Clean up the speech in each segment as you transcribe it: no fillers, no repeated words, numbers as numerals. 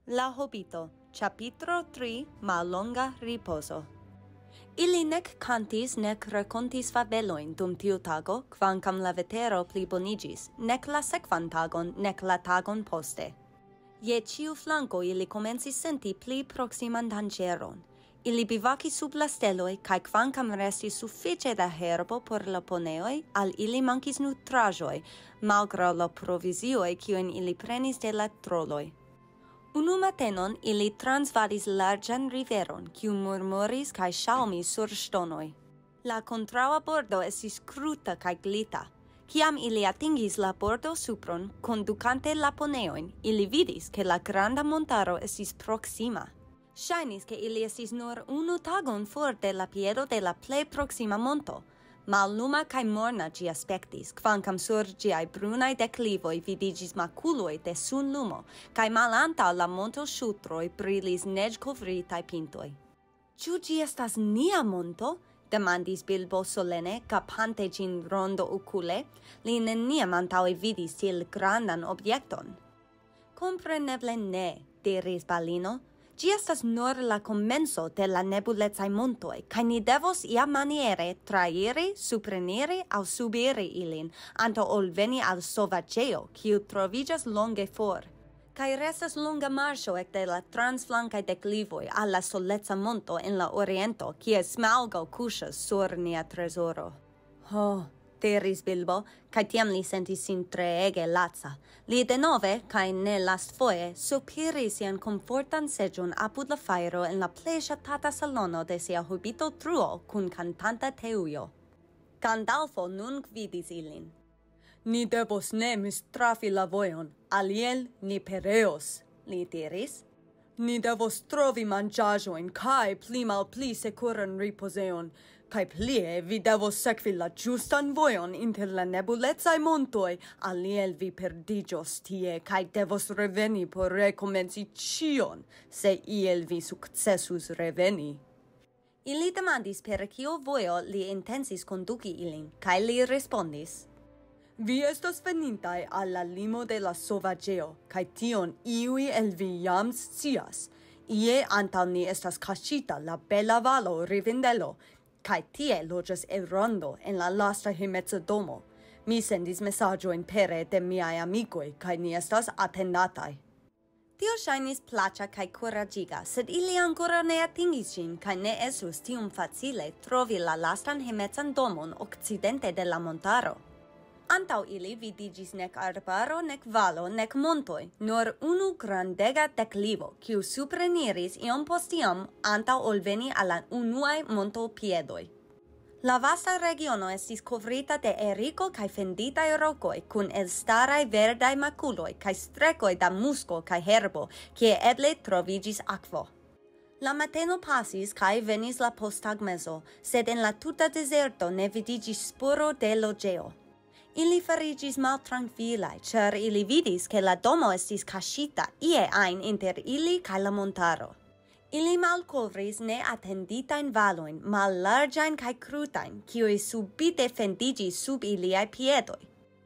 La Hobito, Ĉapitro 3, mallonga ripozo. Ili nek kantis nek rakontis fabelojn dum tiu tago, kvankam la vetero pliboniĝis, nek la sekvan tagon, nek la tagon poste. Je ĉiu flanko ili komencis senti pli proksiman danĝeron. Ili bivakis sub la steloj, kaj kvankam restis sufiĉe da herbo por la poneoj, al ili mankis nutraĵoj, malgraŭ la provizioj kiujn ili prenis de la troloj. Unu matenon ili transvadis larĝan riveron, kiu murmuris kaj ŝaŭmis sur ŝtonoj. La kontraŭa bordo estis kruta kaj glita. Kiam ili atingis la bordo supron, kondukante la poneojn, ili vidis, ke la granda montaro estis proksima. Ŝajnis, ke ili estis nur unu tagon for de la piedo de la plej proksima monto. Malluma kaj morna ĝi aspektis, kvankam sur ĝiaj brunaj deklivoj vidiĝis makuloj de sunlumo, kaj malantaŭ la montoŝultroj brilis neĝkovritaj pintoj. Ĉu ĝi estas nia monto? Demandis Bilbo solene, kapante ĝin rondo-okule. Li neniam antaŭe vidis tiel grandan objekton. Kompreneble ne, diris Balino. Ĝi estas nur la komenco de la nebulecaj montoj, kaj ni devos iamaniere trairi, supreniri aŭ subiri ilin, antaŭ ol veni al sovaĝejo, kiu troviĝas longe for. Kaj restas longa marŝo ekde la transflankaj deklivoj al la soleca monto en la oriento, kie smalgo kuŝas sur nia trezoro. Ho, diris Bilbo, kaj tiam li sentis sin treege laca. Li denove, kaj ne lastfoje, sopiris sian komfortan seĝon apud la fajro en la plej ŝatata salono de sia Hobito truo kun kantanta teujo. Gandalfo nun gvidis ilin. Ni devos ne mistrafi la vojon, aliel ni pereos, li diris. Ni devos trovi manĝaĵojn kaj pli malpli sekuran ripozejon, kaj plie vi devos sekvi la ĝustan vojon inter la nebulecaj montoj, aliel vi perdiĝos tie kaj devos reveni por rekomenci ĉion, se iel vi sukcesus reveni. Ili demandis per kio vojo li intencis konduki ilin, kaj li respondis. Vi estas venintaj al la limo de la sovaĝejo, kaj tion iuj el vi jam scias. Ie antaŭ ni estas kaŝita la bela valo Rivendelo, kaj tie loĝas Elrondo en la lasta Hejmeca domo. Mi sendis mesaĝojn pere de miaj amikoj, kaj ni estas atendataj. Tio ŝajnis plaĉa kaj kuraĝiga, sed ili ankoraŭ ne atingis ĝin, kaj ne estus tiom facile trovi la lastan Hejmecan domon okcidente de la montaro. Antaŭ ili vidiĝis nek arbaro, nek valo, nek montoj, nur unu grandega deklivo, kiu supreniris iom post iom antaŭ ol veni al la unuaj montopiedoj. La vasta regiono estis kovrita de eriko kaj fenditaj rokoj, kun elstaraj verdaj makuloj kaj strekoj da musko kaj herbo, kie eble troviĝis akvo. La mateno pasis kaj venis la posttagmezo, sed en la tuta dezerto ne vidiĝis spuro de loĝejo. Ili fariĝis maltrankvilaj, ĉar ili vidis, ke la domo estis kaŝita ie ajn inter ili kaj la montaro. Ili malkovris neatenditajn valojn, mallarĝajn kaj krutajn, kiuj subite fendiĝis sub iliaj piedoj.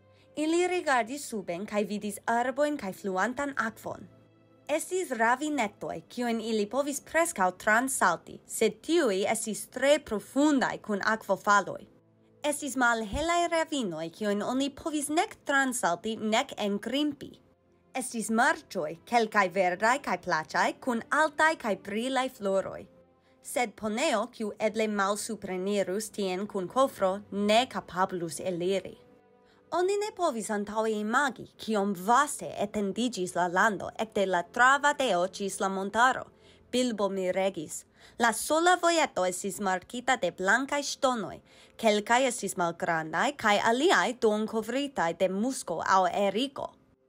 Ili rigardis suben kaj vidis arbojn kaj fluantan akvon. Estis ravinetoj, kiujn ili povis preskaŭ transsalti, sed tiuj estis tre profundaj kun akvofaloj. Estis malhelaj ravinoj, kiujn oni povis nek transsalti, nek engrimpi. Estis marĉoj, kelkaj verdaj kaj plaĉaj, kun altaj kaj brilaj floroj. Sed poneo, kiu eble malsuprenirus tien kun kofro, ne kapablus eliri. Oni ne povis antaŭe imagi, kiom vaste etendiĝis la lando ekde la travadeo ĝis la montaro. Bilbo miregis. La sola vojeto estis markita de blankaj ŝtonoj, kelkaj estis malgrandaj kaj aliaj duonkovritaj de musko aŭ eriko.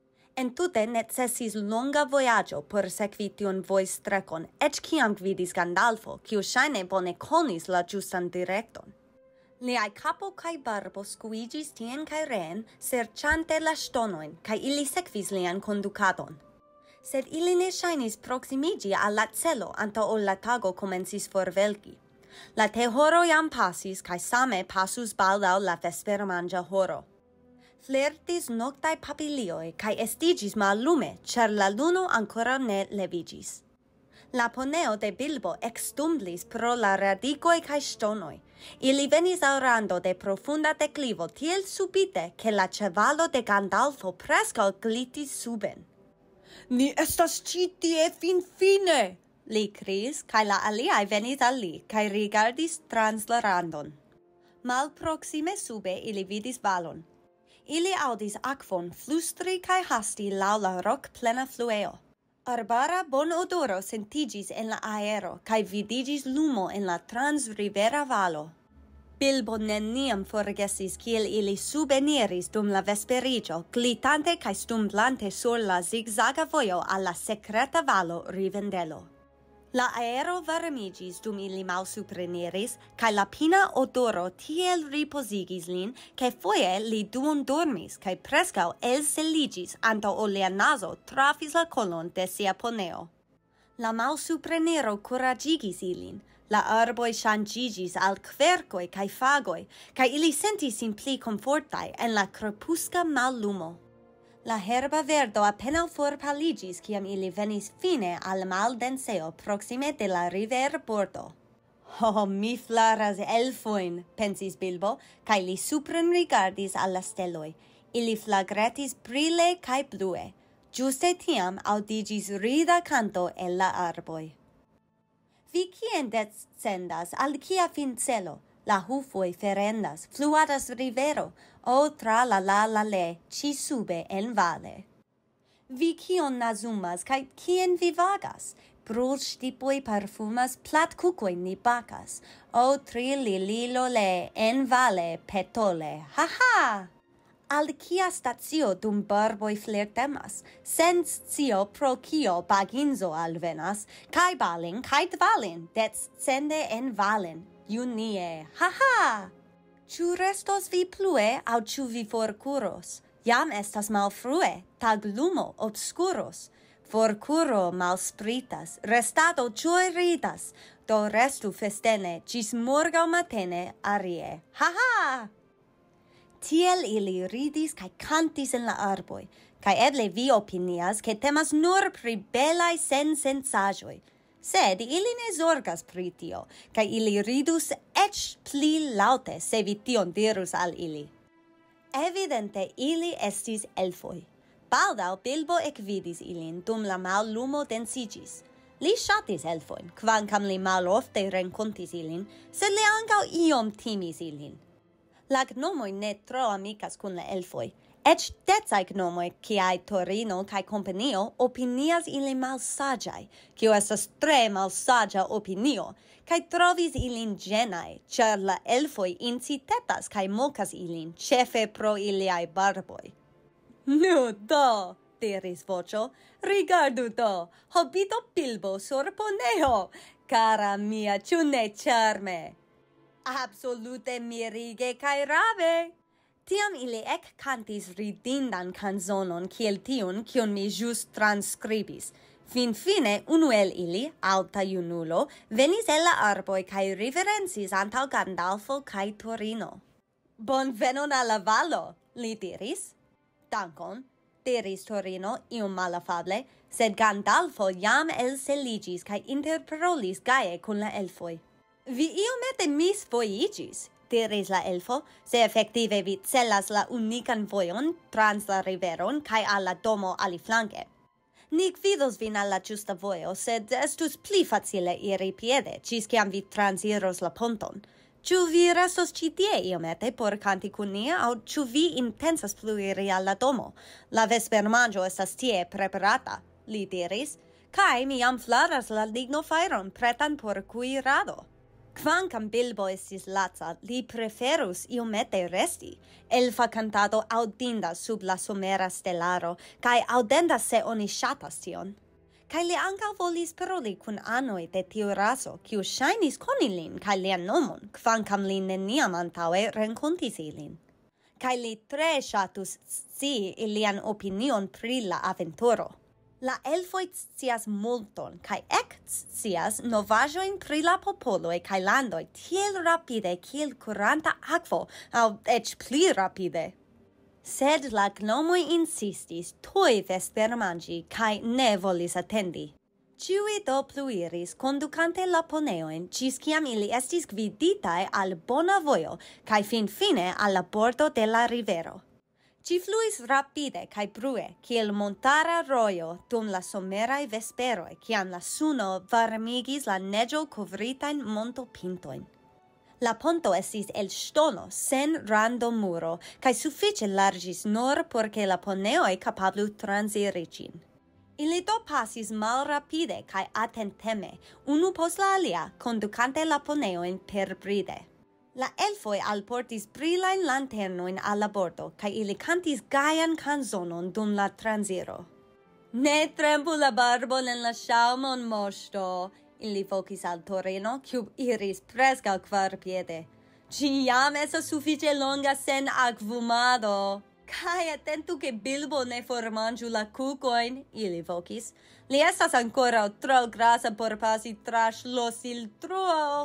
Entute necesis longa vojaĝo por sekvi tiun vojstrekon, eĉ kiam gvidis Gandalfo, kiu ŝajne bone konis la ĝustan direkton. Liaj kapo kaj barbo skuiĝis tien kaj reen, serĉante la ŝtonojn, kaj ili sekvis lian kondukadon. Sed ili ne ŝajnis proksimiĝi al la celo antaŭ ol la tago komencis forvelki. La tehoro jam pasis kaj same pasus baldaŭ la vespermanĝa horo. Flertis noctae papilioi, cae estigis mallume, char la luno ancora ne levigis. La poneo de Bilbo extumblis pro la radicoi cae stonoi. Ili venis al rando de profunda declivo tiel subite, che la cevalo de Gandalfo prescal glitis suben. Ni estas ci tie fin fine! Li criis, cae la aliai venis al li, cae rigardis trans la randon. Mal proxime sube ili vidis valon. Ili audis aquon flustri cae hasti lau la roc plena flueo. Arbara bon odoro sentigis en la aero, cae vidigis lumo en la transrivera valo. Bilbo neniam forgesis kiel ili subeniris dum la vesperigio, glitante cae stumblante sur la zigzaga vojo al la secreta valo Rivendelo. La aero varmigis dum ili malsupreniris, cae la pina odoro tiel riposigis lin, che foje li duon dormis, cae prescau elseligis anto o lia naso trafis la colon de sia poneo. La malsupreniro curagigis ilin, la arboi changigis al kverkoi cae fagoi, cae ili sentis sin pli comfortai en la crepusca mallumo. La herba verdo appena forpaligis ciam ili venis fine al maldenseo proxime de la river bordo. Oh, mi flaras elfoin, pensis Bilbo, cae li supren rigardis alla steloi. Ili flagretis brile cae blue. Giuste tiam audigis rida canto el la arboi. Vi quien descendas al quia fin celo? La hufoi ferendas, fluadas rivero, o tra la le, ci sube en vale. Vi kion nazumas, cae quien vi vagas? Brul stipoi parfumas, plat cucoi ni bacas, o tri lilo le, en vale petole, ha ha! Al quia statio dum barboi flirtemas, sen scio pro cio baginzo alvenas, cae balin, cae dvalin, descende en valen, Junie, ha! Ciu restos vi plue, au ciu vi forcuros? Jam estas malfrue, tag lumo obscuros. Forcuro malspritas, restado joy ridas, do restu festene, gis morgau matene arie, ha! Tiel ili ridis cae cantis en la arboi, cae eble vi opinias che temas nur pri belai sensaĵoj. Sed ili ne zorgas pri tio, cae ili ridus ec pli laute se vi tion dirus al ili. Evidente ili estis elfoi. Baldau Bilbo ekvidis ilin dum la mallumo densigis. Li ŝatis elfoin, kvankam li malofte renkontis ilin, sed li ankaŭ iom timis ilin. La gnomoj ne tro amikas kun la elfoj. Ec decai gnomoi, ciai Torino cae companio, opinias ili malsagiai, cio estas tre malsagia opinio, cae trovis ilin genai, char la elfoi incitetas cae mocas ilin, cefe pro iliai barboi. Nu, do, diris vocio, rigardu do, Hobito Bilbo sur poneo, cara mia, ciu ne charme? Absolute mirige cae rave! Tiam ili cantis ridindan canzonon kiel tiun, kiun mi jus transcribis. Fine unu el ili, alta junulo, venis el la arboi cae riverencis antau Gandalfo cae Torino. Bon venon alla valo, li diris. Dankon, diris Torino, ium malafable, sed Gandalfo jam elseligis cae interparolis gaie kun la elfoi. Vi iomete misvoigis, diris la elfo, se effective vi celas la unican vojon trans la riveron cae alla domo aliflanque. Ni gvidos vin alla giusta vojo, sed estus pli facile iri piede, cis ciam vi transiros la ponton. Ciu vi restos ci tie iomete por canti kun ni, au ciu vi intensas fluiri alla domo? La vespermanĝo estas tie preparata, li diris, cae mi jam flaras la lignofajron pretan por kuirado. Kvankam Bilbo estis laca, li preferus iomete resti. Elfa cantado audinda sub la somera stelaro, cae audenda se oni ŝatas tion. Cae li ankaŭ volis paroli kun anoj de tiu raso, kiu ŝajnis koni lin cae lian nomon, kvankam li neniam antaŭe renkontis ilin. Cae li tre ŝatus scii ilian opinion pri la aventuro. La elfoi scias multon, cae scias novaĵojn pri la popoloj cae landoj tiel rapide kiel kuranta akvo, aŭ eĉ pli rapide. Sed la gnomoj insistis tuj vespermanĝi kaj ne volis atendi. Ĉiuj do pluiris kondukante la poneojn ĝis kiam ili estis gviditaj al bona vojo kaj finfine al la bordo de la rivero. Ĝi fluis rapide kaj brue, kiel montara rojo dum la someraj vesperoj, kiam la suno varmigis la neĝo-kovritajn montopintojn. La ponto estis el ŝtono sen randomuro kaj sufiĉe larĝis nur por ke la poneoj kapablu transiri ĝin. Ili do pasis malrapide kaj atenteme, unu post la alia, kondukante la poneojn per bride. La elfoj alportis brilajn lanternojn al la bordo, kaj ili kantis gajan kanzonon dum la transiro. Ne trempu la barbon en la ŝaŭmon, moŝto, ili vokis al Torino, kiu iris preskaŭ kvarpiede. Ĝi jam estas sufiĉe longa sen akvumado. Kaj atentu ke Bilbo ne formanĝu la kukojn, ili vokis. Li estas ankoraŭ tro grasa por pasi tra ŝlosiltruo.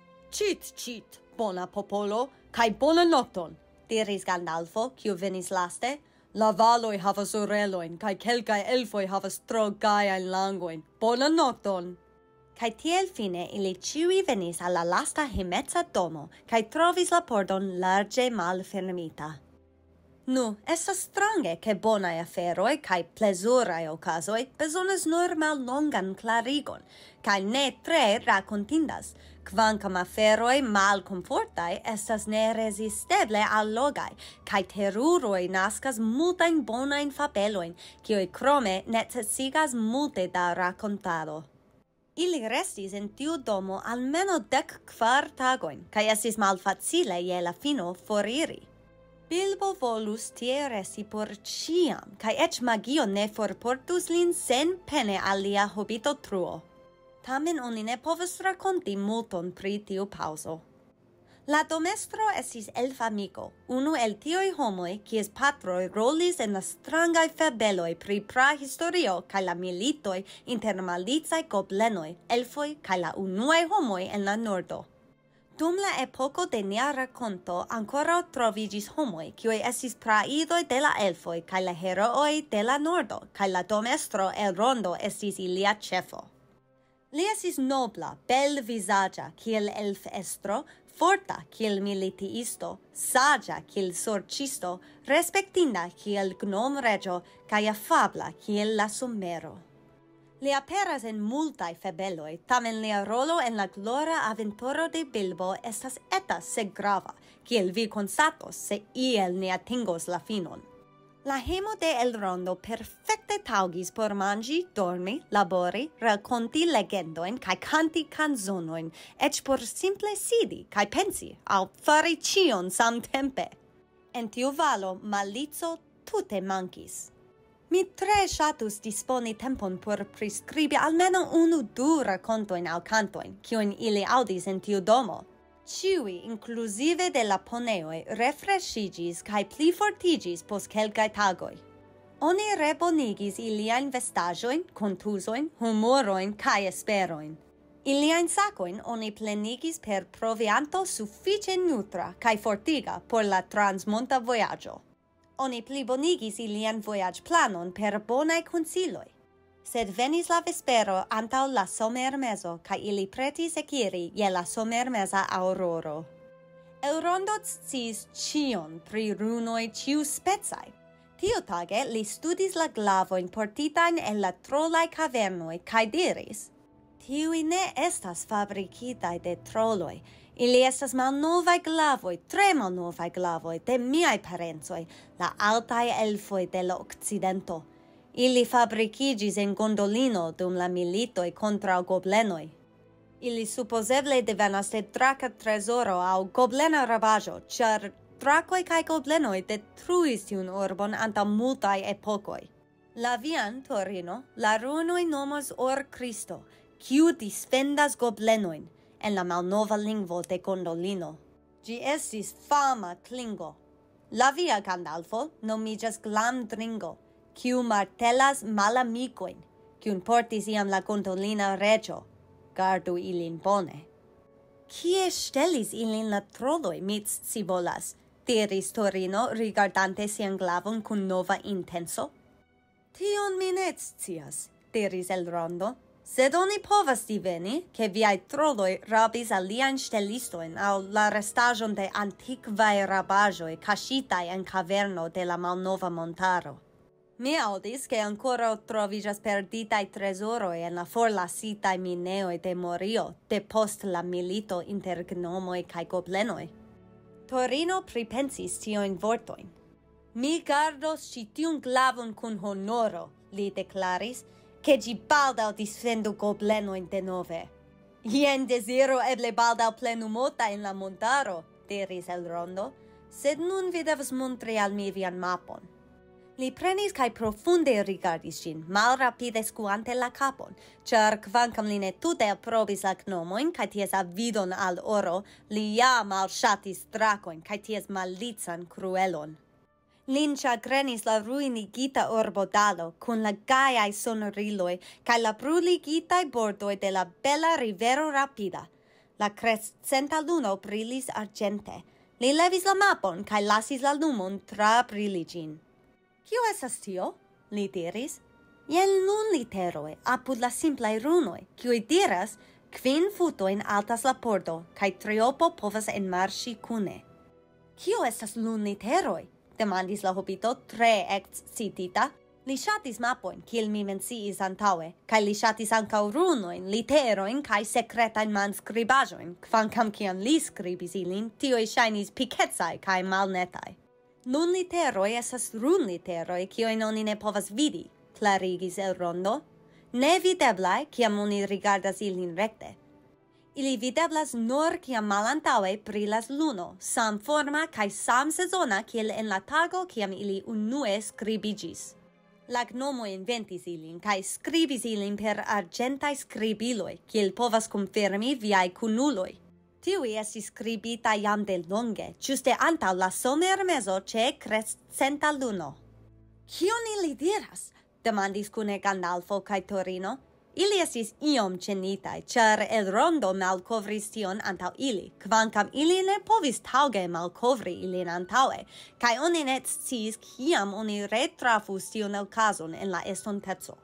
Ĉit, bona popolo, kaj bonan nokton, diris Gandalfo, kiu venis laste. La valoj havas orelojn, kaj kelkaj elfoj havas tro gajajn langojn. Bonan nokton. Kaj tiel fine ili ĉiuj venis al la lasta Hejmeca domo, kaj trovis la pordon larĝe malfermita. Nu, estas strange ke bonaj aferoj kaj plezuraj okazoj bezonas nur mallongan klarigon, kaj ne tre rakontindas, kvankam aferoj malkomfortaj estas nerezisteble allogaj, kaj teruroj naskas multajn bonajn fabelojn, kiuj krome necesigas multe da rakontado. Ili restis en tiu domo almeno 14 tagojn, kaj estis malfacile je la fino foriri. Bilbo volus tie resti por ĉiam, kaj eĉ magio ne forportus lin sen pene al lia Hobito truo. Tamen oni ne povas rakonti multon pri tiu paŭzo. La domestro estis elfamiko, unu el tiuj homoj, kies patroj rolis en la strangaj fabeloj pri prahistorio kaj la militoj inter malicaj goblenoj, elfoj kaj la unuaj homoj en la nordo. Dum la epoko de nia rakonto ankoraŭ troviĝis homoj, kiuj estis praidoj de la elfoj kaj la herooj de la nordo, kaj la domestro el rondo estis ilia ĉefo. Li estis nobla, belvizaĝa kiel elfestro, forta kiel militiisto, saĝa kiel sorĉisto, respektinda kiel gnomreĝo kaj afabla kiel la somero. Li aperas en multaj fabeloj, tamen lia rolo en la glora aventuro de Bilbo estas eta sed grava, kiel vi konstatos se iel ne atingos la finon. La hejmo de El Rondo perfekte taŭgis por manĝi, dormi, labori, rakonti legendojn kaj kanti kanzonojn, eĉ por simple sidi kaj pensi aŭ fari ĉion samtempe. En tiu valo malico tute mankis. Mi tre ŝatus disponi tempon por priskribi almeno 1-2 rakontojn aŭ kantojn, kiujn ili aŭdis en tiu domo. Ĉiuj, inkluzive de la poneoj, refreŝiĝis kaj plifortiĝis post kelkaj tagoj. Oni rebonigis iliajn vestaĵojn, kontuzojn, humorojn kaj esperojn. Iliajn sakojn oni plenigis per provianto sufiĉe nutra kaj fortiga por la transmonta vojaĝo. Oni plibonigis ilian vojaĝplanon per bonaj konsiloj. Sed venis la vespero antaŭ la somermezo, kaj ili pretis ekiri je la somermeza aŭroro. El Rondo sciis ĉion pri runoj ĉiuspecaj. Tiutage li studis la glavojn portitajn el la trolaj kavernoj kaj diris: Tiuj ne estas fabrikitaj de troloj. Ili estas malnovaj glavoj, tre malnovaj glavoj de miaj parencoj, la altaj elfoj de la okcidento. Ili fabrikiĝis en gondolino dum la militoj kontraŭ goblenoj. Ili supozeble devenas de draka trezoro aŭ goblena rabaĵo, ĉar drakoj kaj goblenoj detruis tiun urbon antaŭ multaj epokoj. La vian, Torino, la ruinoj nomas Or-Kristo, kiu disfendas goblenojn, en la malnova lingvo de gondolino. Ĝi estis fama klingo. La via, Gandalfo, nomiĝas Glamdringo, kiu martelas malamikojn, kiun portis iam la gondolina reĝo. Gardu ilin bone. Kie ŝtelis ilin la troloj, mi scivolas? diris Torino, rigardante sian glavon cun nova intenso. Tion mi ne scias, diris el rondo. Sed oni povas diveni, che viai trolloi rabis alian stelistoin au la restagion de antiquae rabagioi cascitai en caverno de la malnova montaro. Mi audis che ancora trovigas perditai tresoroi en la forlasitai mineoi de Morio, de post la milito inter gnomoi cae goblenoi. Torino pripensis tioin vortoin. Mi gardos citiun glavon cun honoro, li declaris, che gi baldau disfendu goblenoin de nove. Ien desiro eble baldau plenumota in la montaro, diris el rondo, sed nun vi devas montri al mi vian mapon. Li prenis cae profunde rigardis gin, malrapide scuante la capon, char kvankam li ne tute aprobis la gnomoin cae ties avidon al oro, li ja malshatis dracoin cae ties malitzan cruelon. Lin chagrenis la ruinigita urbodalo cun la gaiai sonoriloi cae la bruligitai bordoi de la bella rivero rapida. La crescenta luno brilis argente. Li levis la mapon cae lasis la lumon tra briligin. Kio estas tio? Li diris. Jen lunliteroi apud la simplai runoi, kiui diras, 5 futoin altas la pordo, cae triopo povas enmarŝi kune. Kio estas lunliteroi? Demandis la Hobito tre excitita. Li ŝatis mapoin, kiel mi menciis antaŭe, kaj li ŝatis ankaŭ runoin, literojn kaj sekretajn manskribaĵojn, kvankam kiam li skribis ilin, tiuj ŝajnis pikecaj kaj malnetaj. Lunliteroj estas runliteroj, kiujn oni ne povas vidi, klarigis el rondo. Nevideblaj, kiam oni rigardas ilin rekte. Ili videblas nur kiam malantaŭe brilas luno, samforma kaj samsezona kiel en la tago kiam ili unue skribiĝis. La gnomoj inventis ilin kaj skribis ilin per arĝentaj skribiloj, kiel povas konfirmi viaj kunuloj. Tiuj estis skribitaj jam de longe, ĝuste antaŭ la somermezo ĉe crescenta luno. Kion ili diras? Demandis kune Gandalfo kaj Torino. Ili estis iom ĉenitaj, ĉar el rondo malkovris tion antaŭ ili, kvankam ili ne povis taŭge malkovri ilin antaŭe, kaj oni ne sciis kiam oni retrafus tiun okazon en la estonteco.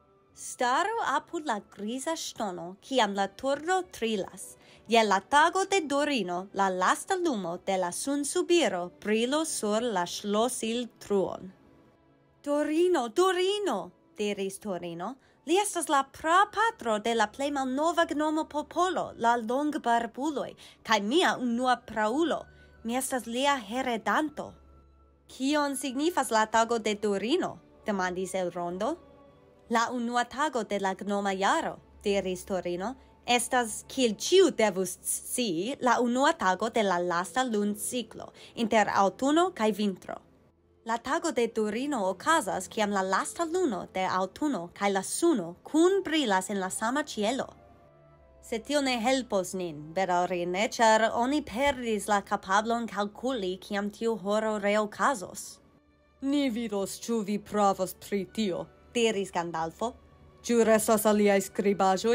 Staru apud la griza ŝtono, kiam la turdo trilas. Je la tago de Dorino, la lasta lumo de la sunsubiro brilos sur la ŝlosiltruon. Dorino, Dorino, diris Torino. Li estas la prapatro de la plej malnova gnomo popolo, la longbarbuloj, kaj mia unua praulo. Mi estas lia heredanto. Kion signifas la tago de Dorino? Demandis el rondo. La unua tago de la gnoma jaro, diris Torino, estas, kiel ĉiu devus scii, la unua tago de la lasta lunciklo, inter aŭtuno kaj vintro. La tago de Dorino okazas kiam la lasta luno de aŭtuno kaj la suno kun brilas en la sama ĉielo. Sed tio ne helpos nin, bedaŭrinde, ĉar oni perdis la kapablon kalkuli kiam tiu horo reokazos. Ni vidos ĉu vi pravas pri tio, diris Gandalfo. Ĉu restas aliaj skribaĵoj?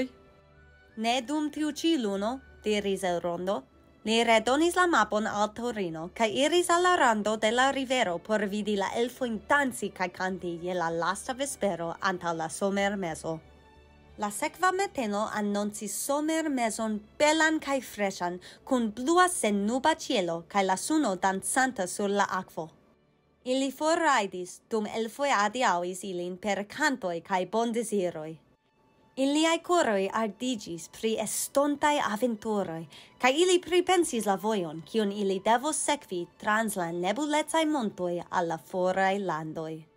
Ne dum tiu ĉi luno, diris el rondo. Li redonis la mapon al Torino, kaj iris al la rando de la rivero por vidi la elfojn danci kaj kanti je la lasta vespero antaŭ la somermezo. La sekva mateno annoncis somermezon belan kaj freŝan, kun blua sennuba ĉielo kaj la suno dancanta sur la akvo. Ili forrajdis, dum elfoj adiaŭis ilin per kantoj kaj bondeziroj. Iliaj koroj ardiĝis pri estontaj aventuroj, kaj ili pripensis la vojon, kiun ili devos sekvi trans la nebulecaj montoj al la foraj landoj.